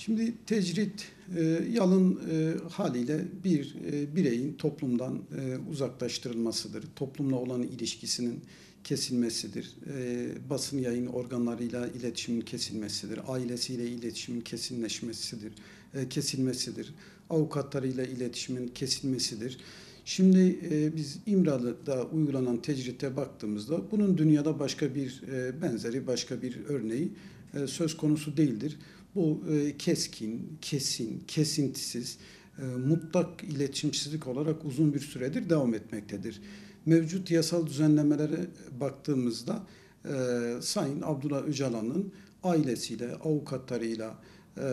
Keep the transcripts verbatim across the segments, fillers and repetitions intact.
Şimdi tecrit e, yalın e, haliyle bir e, bireyin toplumdan e, uzaklaştırılmasıdır. Toplumla olan ilişkisinin kesilmesidir. E, basın yayın organlarıyla iletişimin kesilmesidir. Ailesiyle iletişimin kesinleşmesidir, e, kesilmesidir. Avukatlarıyla iletişimin kesilmesidir. Şimdi e, biz İmralı'da uygulanan tecrite baktığımızda bunun dünyada başka bir e, benzeri, başka bir örneği e, söz konusu değildir. Bu e, keskin, kesin, kesintisiz, e, mutlak iletişimsizlik olarak uzun bir süredir devam etmektedir. Mevcut yasal düzenlemelere baktığımızda e, Sayın Abdullah Öcalan'ın ailesiyle, avukatlarıyla, e,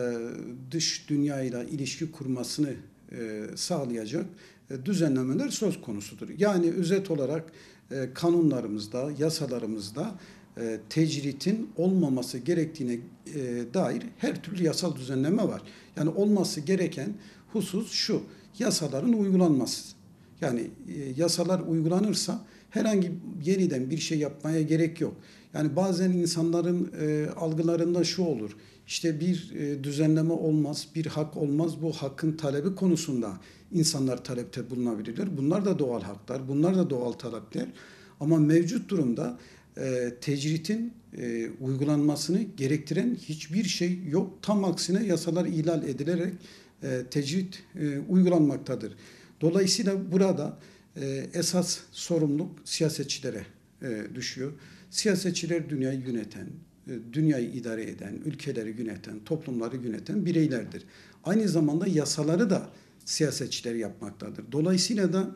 dış dünyayla ilişki kurmasını e, sağlayacak e, düzenlemeler söz konusudur. Yani özet olarak e, kanunlarımızda, yasalarımızda e, tecritin olmaması gerektiğine e, dair her türlü yasal düzenleme var. Yani olması gereken husus şu: yasaların uygulanması. Yani e, yasalar uygulanırsa herhangi yeniden bir şey yapmaya gerek yok. Yani bazen insanların e, algılarında şu olur: İşte bir e, düzenleme olmaz, bir hak olmaz. Bu hakkın talebi konusunda insanlar talepte bulunabilirler. Bunlar da doğal haklar, bunlar da doğal talepler. Ama mevcut durumda e, tecritin e, uygulanmasını gerektiren hiçbir şey yok. Tam aksine yasalar ihlal edilerek e, tecrit e, uygulanmaktadır. Dolayısıyla burada e, esas sorumluluk siyasetçilere e, düşüyor. Siyasetçiler dünyayı yöneten, e, dünyayı idare eden, ülkeleri yöneten, toplumları yöneten bireylerdir. Aynı zamanda yasaları da siyasetçiler yapmaktadır. Dolayısıyla da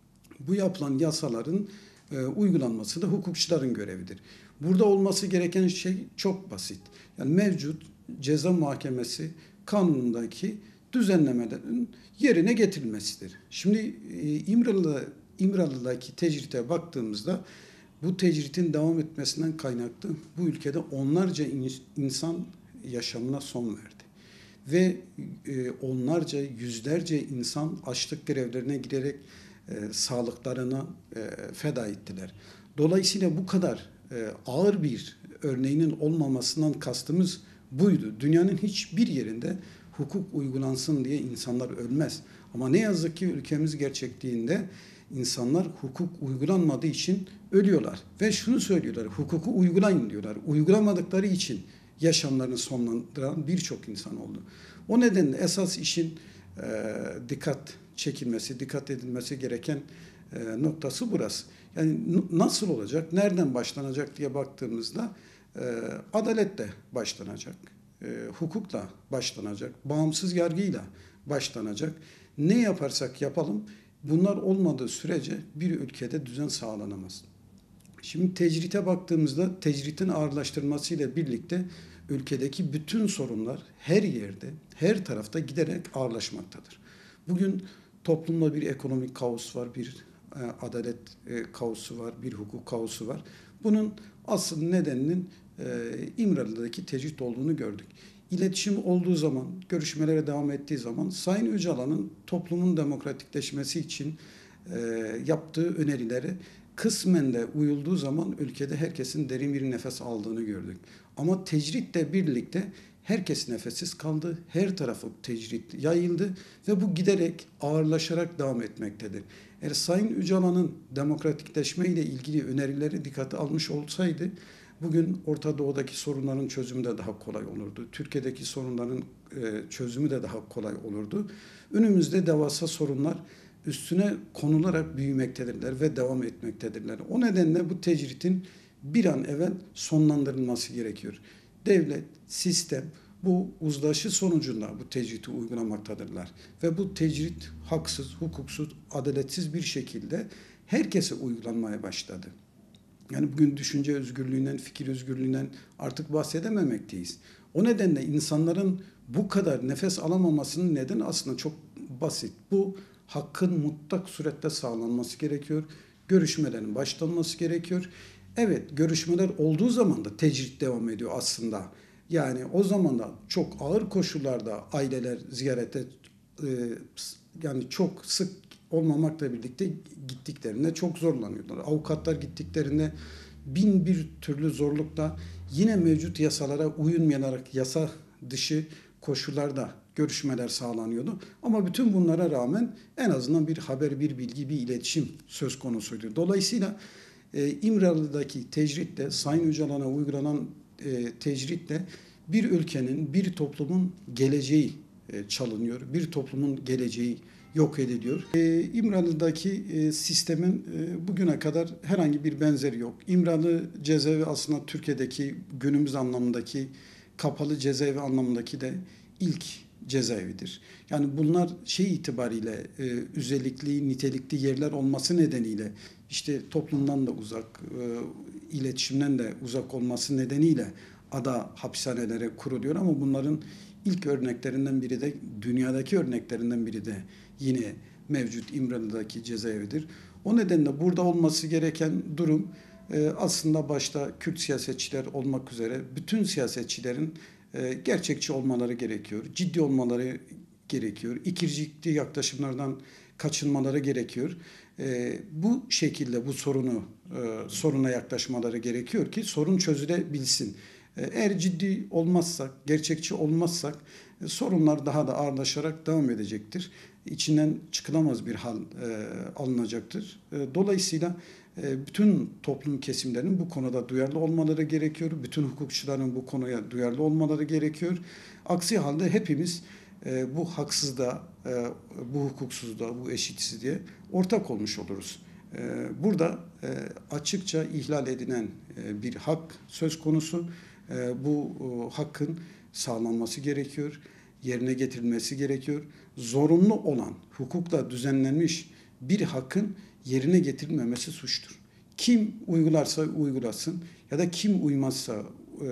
bu yapılan yasaların e, uygulanması da hukukçuların görevidir. Burada olması gereken şey çok basit. Yani mevcut ceza muhakemesi kanunundaki düzenlemelerin yerine getirilmesidir. Şimdi e, İmralı İmralı'daki tecrite baktığımızda bu tecritin devam etmesinden kaynaklı bu ülkede onlarca insan yaşamına son verdi. Ve e, onlarca, yüzlerce insan açlık grevlerine girerek e, sağlıklarına e, feda ettiler. Dolayısıyla bu kadar e, ağır bir örneğinin olmamasından kastımız buydu. Dünyanın hiçbir yerinde hukuk uygulansın diye insanlar ölmez. Ama ne yazık ki ülkemiz gerçekliğinde insanlar hukuk uygulanmadığı için ölüyorlar. Ve şunu söylüyorlar: hukuku uygulayın diyorlar. Uygulamadıkları için yaşamlarını sonlandıran birçok insan oldu. O nedenle esas işin e, dikkat çekilmesi, dikkat edilmesi gereken e, noktası burası. Yani nasıl olacak, nereden başlanacak diye baktığımızda e, adaletle başlanacak, e, hukukla başlanacak, bağımsız yargıyla başlanacak. Ne yaparsak yapalım, bunlar olmadığı sürece bir ülkede düzen sağlanamaz. Şimdi tecrite baktığımızda tecritin ağırlaştırılmasıyla birlikte ülkedeki bütün sorunlar her yerde, her tarafta giderek ağırlaşmaktadır. Bugün toplumda bir ekonomik kaos var, bir e, adalet e, kaosu var, bir hukuk kaosu var. Bunun asıl nedeninin e, İmralı'daki tecrit olduğunu gördük. İletişim olduğu zaman, görüşmelere devam ettiği zaman Sayın Öcalan'ın toplumun demokratikleşmesi için e, yaptığı önerileri kısmen de uyulduğu zaman ülkede herkesin derin bir nefes aldığını gördük. Ama tecritle birlikte herkes nefessiz kaldı. Her tarafı tecrit yayıldı ve bu giderek ağırlaşarak devam etmektedir. Eğer Sayın Öcalan'ın demokratikleşme ile ilgili önerileri dikkate almış olsaydı bugün Orta Doğu'daki sorunların çözümü de daha kolay olurdu. Türkiye'deki sorunların çözümü de daha kolay olurdu. Önümüzde devasa sorunlar üstüne konularak büyümektedirler ve devam etmektedirler. O nedenle bu tecritin bir an evvel sonlandırılması gerekiyor. Devlet, sistem bu uzlaşı sonucunda bu tecriti uygulamaktadırlar. Ve bu tecrit haksız, hukuksuz, adaletsiz bir şekilde herkese uygulanmaya başladı. Yani bugün düşünce özgürlüğünden, fikir özgürlüğünden artık bahsedememekteyiz. O nedenle insanların bu kadar nefes alamamasının nedeni aslında çok basit. Bu hakkın mutlak surette sağlanması gerekiyor. Görüşmelerin başlanması gerekiyor. Evet, görüşmeler olduğu zaman da tecrit devam ediyor aslında. Yani o zaman da çok ağır koşullarda aileler ziyarete e, yani çok sık olmamakla birlikte gittiklerinde çok zorlanıyorlar. Avukatlar gittiklerinde bin bir türlü zorlukla yine mevcut yasalara uyulmayarak yasa dışı koşullarda görüşmeler sağlanıyordu. Ama bütün bunlara rağmen en azından bir haber, bir bilgi, bir iletişim söz konusuydu. Dolayısıyla e, İmralı'daki tecritle, Sayın Öcalan'a uygulanan e, tecritle bir ülkenin, bir toplumun geleceği e, çalınıyor. Bir toplumun geleceği yok ediliyor. E, İmralı'daki e, sistemin e, bugüne kadar herhangi bir benzeri yok. İmralı cezaevi aslında Türkiye'deki günümüz anlamındaki kapalı cezaevi anlamındaki de ilk cezaevidir. Yani bunlar şey itibariyle e, özellikli, nitelikli yerler olması nedeniyle işte toplumdan da uzak, e, iletişimden de uzak olması nedeniyle ada hapishanelere kuruluyor ama bunların ilk örneklerinden biri de dünyadaki örneklerinden biri de yine mevcut İmralı'daki cezaevidir. O nedenle burada olması gereken durum e, aslında başta Kürt siyasetçiler olmak üzere bütün siyasetçilerin e, gerçekçi olmaları gerekiyor, ciddi olmaları gerekiyor, ikircikli yaklaşımlardan kaçınmaları gerekiyor. E, bu şekilde bu sorunu e, soruna yaklaşmaları gerekiyor ki sorun çözülebilsin. Eğer ciddi olmazsak, gerçekçi olmazsak sorunlar daha da ağırlaşarak devam edecektir. İçinden çıkılamaz bir hal e, alınacaktır. E, dolayısıyla e, bütün toplum kesimlerinin bu konuda duyarlı olmaları gerekiyor. Bütün hukukçuların bu konuya duyarlı olmaları gerekiyor. Aksi halde hepimiz e, bu haksızlığa, e, bu hukuksuzluğa, bu eşitsizliğe ortak olmuş oluruz. E, burada e, açıkça ihlal edilen e, bir hak söz konusu. Bu hakkın sağlanması gerekiyor, yerine getirilmesi gerekiyor. Zorunlu olan, hukukla düzenlenmiş bir hakkın yerine getirilmemesi suçtur. Kim uygularsa uygulasın ya da kim uymazsa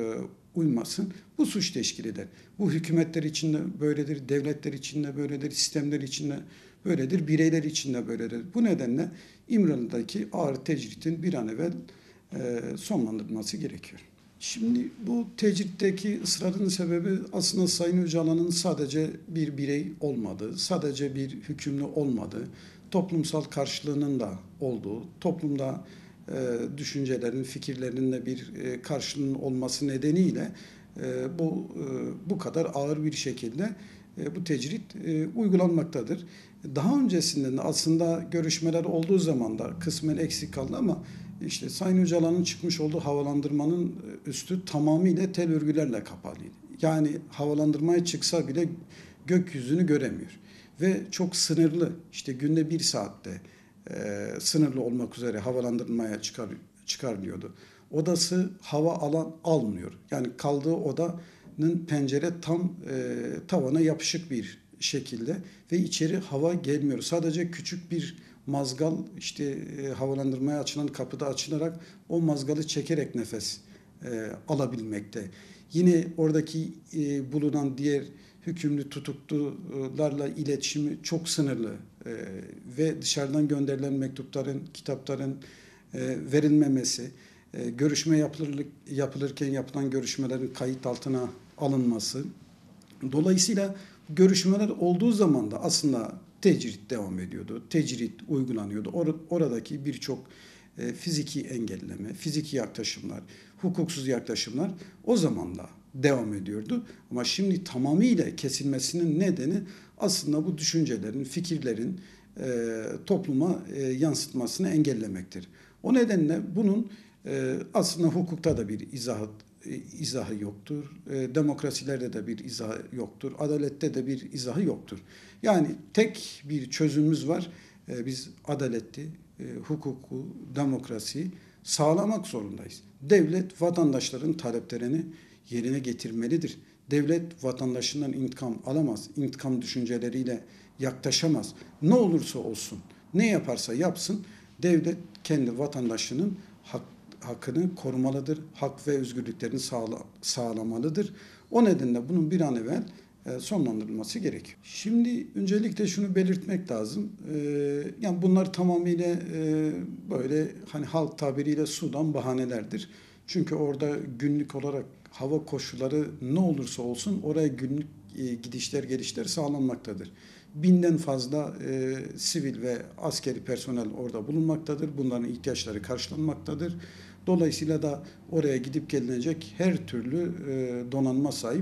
uymasın bu suç teşkil eder. Bu hükümetler içinde böyledir, devletler içinde böyledir, sistemler içinde böyledir, bireyler içinde böyledir. Bu nedenle İmralı'daki ağır tecritin bir an evvel sonlandırılması gerekiyor. Şimdi bu tecritteki ısrarın sebebi aslında Sayın Öcalan'ın sadece bir birey olmadığı, sadece bir hükümlü olmadığı, toplumsal karşılığının da olduğu, toplumda e, düşüncelerin, fikirlerinin de bir e, karşılığının olması nedeniyle e, bu e, bu kadar ağır bir şekilde e, bu tecrit e, uygulanmaktadır. Daha öncesinden de aslında görüşmeler olduğu zaman da kısmen eksik kaldı ama İşte Sayın Öcalan'ın çıkmış olduğu havalandırmanın üstü tamamıyla tel örgülerle kapalıydı. Yani havalandırmaya çıksa bile gökyüzünü göremiyor. Ve çok sınırlı, işte günde bir saatte e, sınırlı olmak üzere havalandırmaya çıkar, çıkarılıyordu. Odası hava alan almıyor. Yani kaldığı odanın pencere tam e, tavana yapışık bir şekilde ve içeri hava gelmiyor. Sadece küçük bir mazgal işte e, havalandırmaya açılan kapıda açılarak o mazgalı çekerek nefes e, alabilmekte. Yine oradaki e, bulunan diğer hükümlü tutuklularla iletişimi çok sınırlı e, ve dışarıdan gönderilen mektupların, kitapların e, verilmemesi, e, görüşme yapılır, yapılırken yapılan görüşmelerin kayıt altına alınması. Dolayısıyla görüşmeler olduğu zaman da aslında tecrit devam ediyordu. Tecrit uygulanıyordu. Or oradaki birçok e, fiziki engelleme, fiziki yaklaşımlar, hukuksuz yaklaşımlar o zaman da devam ediyordu. Ama şimdi tamamıyla kesilmesinin nedeni aslında bu düşüncelerin, fikirlerin e, topluma e, yansıtmasını engellemektir. O nedenle bunun e, aslında hukukta da bir izahı izahı yoktur. E, demokrasilerde de bir izahı yoktur. Adalette de bir izahı yoktur. Yani tek bir çözümümüz var. E, biz adaleti, e, hukuku, demokrasiyi sağlamak zorundayız. Devlet vatandaşların taleplerini yerine getirmelidir. Devlet vatandaşından intikam alamaz. İntikam düşünceleriyle yaklaşamaz. Ne olursa olsun, ne yaparsa yapsın, devlet kendi vatandaşının hak hakkını korumalıdır, hak ve özgürlüklerini sağla, sağlamalıdır. O nedenle bunun bir an evvel e, sonlandırılması gerekiyor. Şimdi öncelikle şunu belirtmek lazım. E, yani bunlar tamamıyla e, böyle hani halk tabiriyle sudan bahanelerdir. Çünkü orada günlük olarak hava koşulları ne olursa olsun oraya günlük e, gidişler gelişler sağlanmaktadır. Binden fazla e, sivil ve askeri personel orada bulunmaktadır. Bunların ihtiyaçları karşılanmaktadır. Dolayısıyla da oraya gidip gelinecek her türlü e, donanma sahip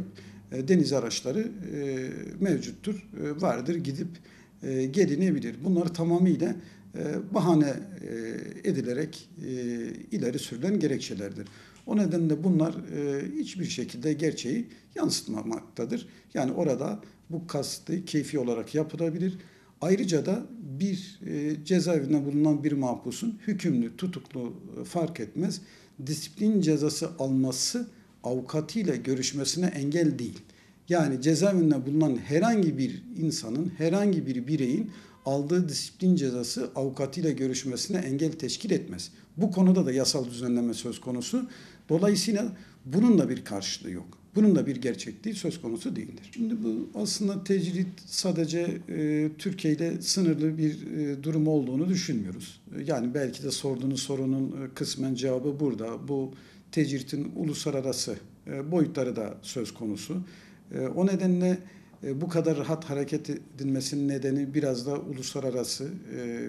e, deniz araçları e, mevcuttur, e, vardır, gidip e, gelinebilir. Bunlar tamamıyla e, bahane e, edilerek e, ileri sürülen gerekçelerdir. O nedenle bunlar e, hiçbir şekilde gerçeği yansıtmamaktadır. Yani orada bu kastı keyfi olarak yapılabilir. Ayrıca da bir e, cezaevinde bulunan bir mahpusun hükümlü, tutuklu e, fark etmez, disiplin cezası alması avukatıyla görüşmesine engel değil. Yani cezaevinde bulunan herhangi bir insanın, herhangi bir bireyin aldığı disiplin cezası avukatıyla görüşmesine engel teşkil etmez. Bu konuda da yasal düzenleme söz konusu. Dolayısıyla bunun da bir karşılığı yok. Bunun da bir gerçekliği söz konusu değildir. Şimdi bu aslında tecrit sadece e, Türkiye ile sınırlı bir e, durum olduğunu düşünmüyoruz. Yani belki de sorduğunuz sorunun e, kısmen cevabı burada. Bu tecritin uluslararası e, boyutları da söz konusu. E, o nedenle e, bu kadar rahat hareket edilmesinin nedeni biraz da uluslararası e,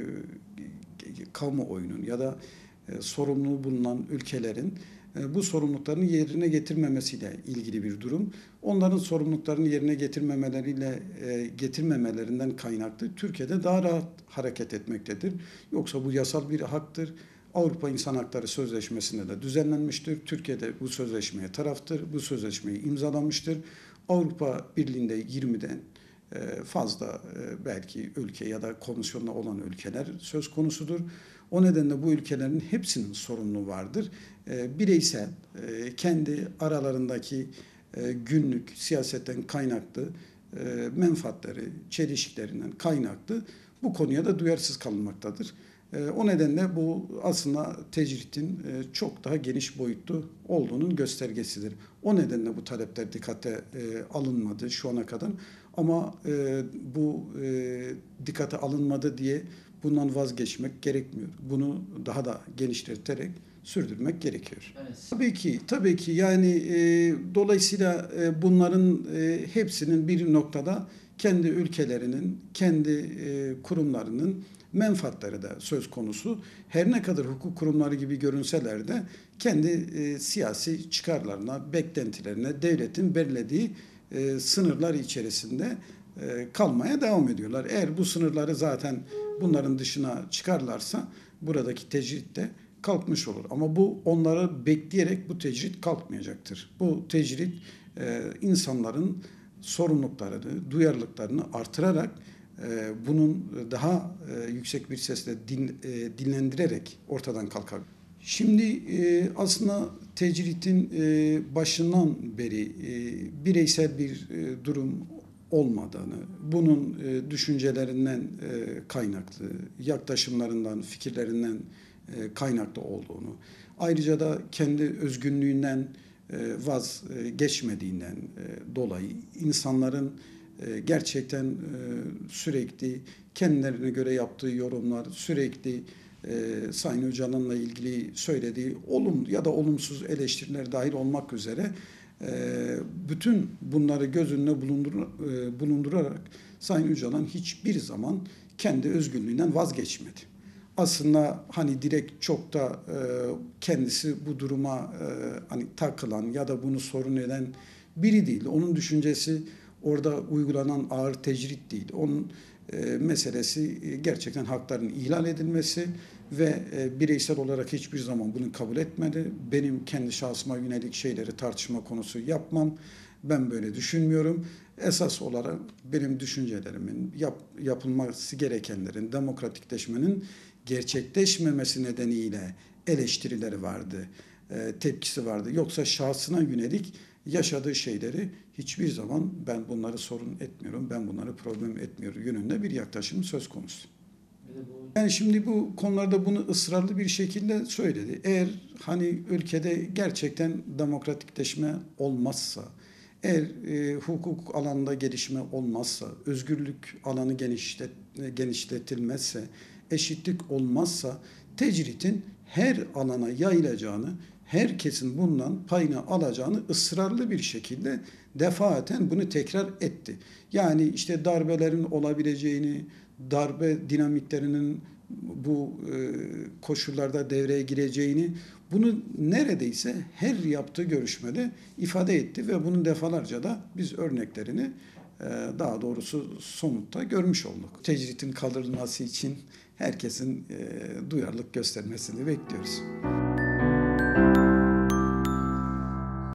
kamuoyunun ya da e, sorumluluğu bulunan ülkelerin e, bu sorumluluklarını yerine getirmemesiyle ilgili bir durum. Onların sorumluluklarını yerine getirmemeleriyle e, getirmemelerinden kaynaklı Türkiye'de daha rahat hareket etmektedir. Yoksa bu yasal bir haktır. Avrupa İnsan Hakları Sözleşmesi'nde de düzenlenmiştir. Türkiye'de bu sözleşmeye taraftır. Bu sözleşmeyi imzalamıştır. Avrupa Birliği'nde yirmiden fazla belki ülke ya da komisyonda olan ülkeler söz konusudur. O nedenle bu ülkelerin hepsinin sorumluluğu vardır. Bireysel, kendi aralarındaki günlük siyasetten kaynaklı menfaatleri, çelişkilerinden kaynaklı bu konuya da duyarsız kalınmaktadır. O nedenle bu aslında tecritin çok daha geniş boyutlu olduğunun göstergesidir. O nedenle bu talepler dikkate alınmadı şu ana kadar. Ama bu dikkate alınmadı diye bundan vazgeçmek gerekmiyor. Bunu daha da genişleterek sürdürmek gerekiyor. Evet. Tabii ki, tabii ki yani e, dolayısıyla e, bunların e, hepsinin bir noktada kendi ülkelerinin, kendi e, kurumlarının menfaatleri de söz konusu. Her ne kadar hukuk kurumları gibi görünseler de kendi e, siyasi çıkarlarına, beklentilerine, devletin belirlediği e, sınırlar içerisinde e, kalmaya devam ediyorlar. Eğer bu sınırları zaten bunların dışına çıkarlarsa buradaki tecrit de kalkmış olur. Ama bu onları bekleyerek bu tecrit kalkmayacaktır. Bu tecrit e, insanların sorumluluklarını, duyarlılıklarını artırarak e, bunun daha e, yüksek bir sesle din, e, dinlendirerek ortadan kalkar. Şimdi e, aslında tecritin e, başından beri e, bireysel bir e, durum olmadığını, bunun e, düşüncelerinden e, kaynaklı, yaklaşımlarından, fikirlerinden e, kaynaklı olduğunu, ayrıca da kendi özgünlüğünden e, vazgeçmediğinden e, dolayı insanların e, gerçekten e, sürekli kendilerine göre yaptığı yorumlar, sürekli e, Sayın Öcalan'la ilgili söylediği olumlu ya da olumsuz eleştiriler dahil olmak üzere bütün bunları göz önüne bulundur, bulundurarak Sayın Öcalan hiçbir zaman kendi özgürlüğünden vazgeçmedi. Aslında hani direkt çok da kendisi bu duruma hani takılan ya da bunu sorun eden biri değil. Onun düşüncesi orada uygulanan ağır tecrit değil. Onun meselesi gerçekten hakların ihlal edilmesi ve bireysel olarak hiçbir zaman bunu kabul etmedi. Benim kendi şahsıma yönelik şeyleri tartışma konusu yapmam. Ben böyle düşünmüyorum. Esas olarak benim düşüncelerimin, yap, yapılması gerekenlerin, demokratikleşmenin gerçekleşmemesi nedeniyle eleştirileri vardı, tepkisi vardı. Yoksa şahsına yönelik yaşadığı şeyleri hiçbir zaman ben bunları sorun etmiyorum, ben bunları problem etmiyorum yönünde bir yaklaşım söz konusu. Yani şimdi bu konularda bunu ısrarlı bir şekilde söyledi. Eğer hani ülkede gerçekten demokratikleşme olmazsa, eğer e, hukuk alanında gelişme olmazsa, özgürlük alanı genişlet, genişletilmezse, eşitlik olmazsa tecritin her alana yayılacağını, herkesin bundan payını alacağını ısrarlı bir şekilde defaten bunu tekrar etti. Yani işte darbelerin olabileceğini, darbe dinamiklerinin bu e, koşullarda devreye gireceğini Bunu neredeyse her yaptığı görüşmede ifade etti ve bunun defalarca da biz örneklerini e, daha doğrusu somutta görmüş olduk. Tecritin kaldırılması için herkesin e, duyarlılık göstermesini bekliyoruz.